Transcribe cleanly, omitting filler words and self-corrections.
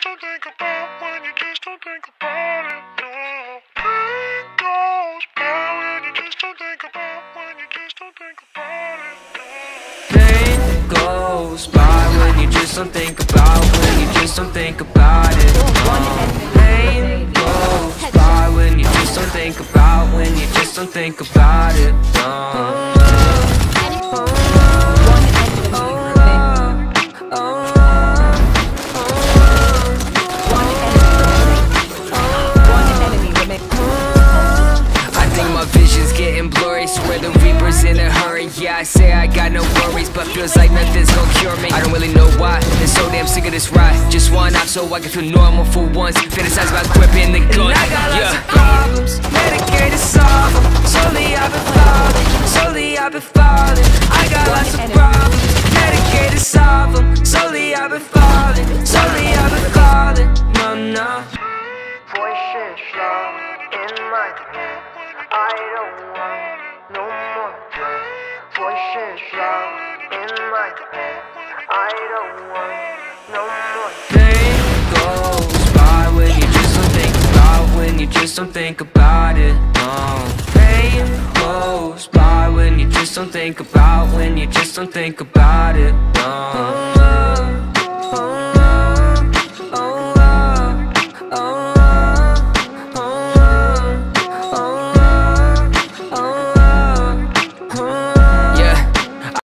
don't think about, when you just don't think about it, no. Pain goes by when you just don't think about, when you just don't think about it, no. Pain goes by when you just don't think about, when you just don't think about it. Pain goes by when you just don't think about, when you just don't think about it. Swear the Reaper's in a hurry. Yeah, I say I got no worries, but feels like nothing's gonna cure me. I don't really know why, been so damn sick of this ride. Just one off so I can feel normal for once. Fantasize about gripping the gun. And I got lots of problems, medicated to solve them. Slowly I've been falling, slowly I've been falling. I got lots of problems, medicated to solve them. Slowly I've been falling, slowly I've been falling. No, no. Voices loud in my head, I don't want no more pain. Voices loud in my head, I don't want no more pain. Goes by when you just don't think about, when you just don't think about it. Pain goes by when you just don't think about, when you just don't think about it.